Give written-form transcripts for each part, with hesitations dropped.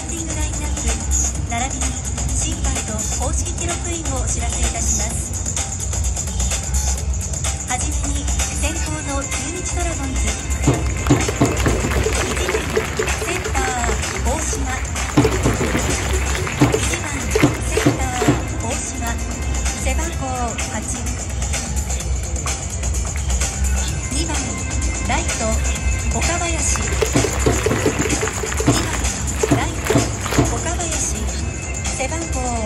ティングラインナップ並びに審判と公式記録員をお知らせいたします。はじめに先攻の中日ドラゴンズ1番センター大島、1番センター大島背番号8、2番ライト岡林、2番ライト岡林背番号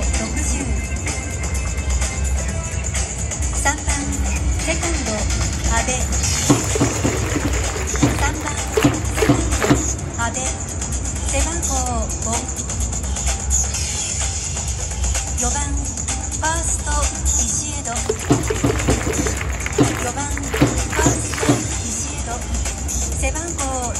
60、3番セカンド阿部、3番セカンド阿部背番号5、4番ファースト石江戸、4番ファースト石江戸背番号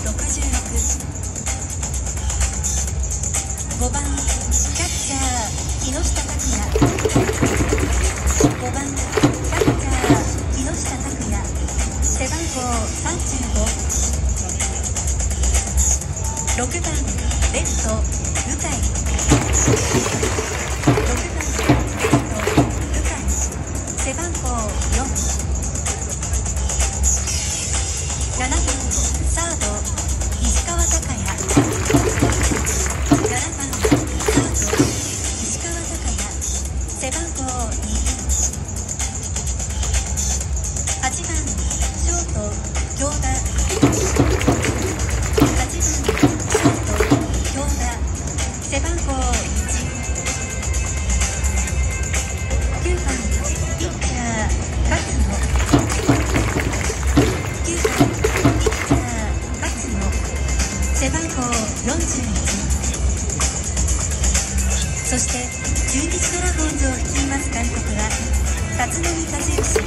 66、5番キャッチャー木下拓也、5番キャッチャー木下拓也背番号35、6番レフト向井、6番レフト向井背番号4、7番サード石川昂弥、7番サード石川昂弥背番号2、8番ショート京田、8番ショート京田背番号1、9番ピッチャー勝野、9番ピッチャー勝野背番号41、そして中日ドラゴンズを率います監督は立浪和義